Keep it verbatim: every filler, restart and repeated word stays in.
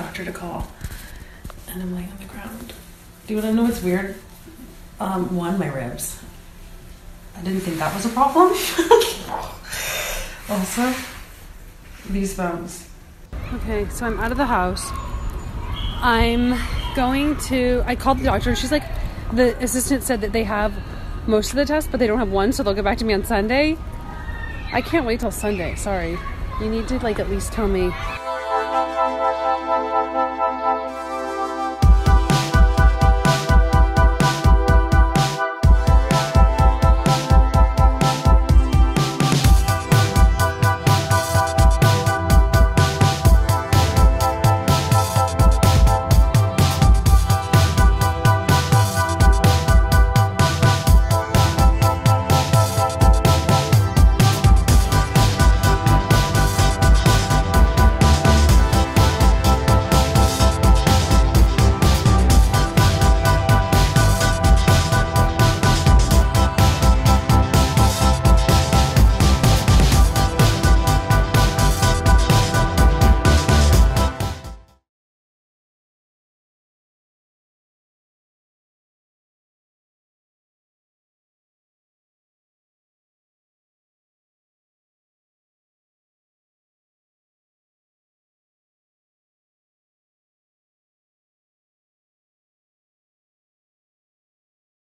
doctor to call. And I'm laying on the ground. Do you want to know what's weird? Um, one, my ribs. I didn't think that was a problem. Also, these bones. Okay, so I'm out of the house. I'm going to, I called the doctor and she's like, the assistant said that they have most of the tests, but they don't have one, so they'll get back to me on Sunday. I can't wait till Sunday, sorry. You need to like at least tell me